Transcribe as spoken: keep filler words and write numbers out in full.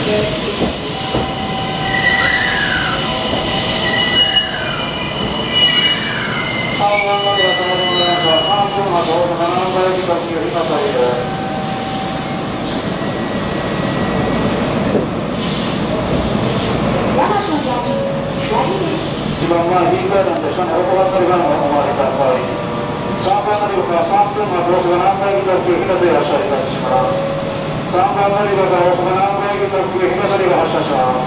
一番前、銀階段で下に横ばったりがお回りください。さんばん乗り場からさんぷんのコースが南海北急日の出発車いたします。さんばん乗り場から大阪南海北急日の出が発車します。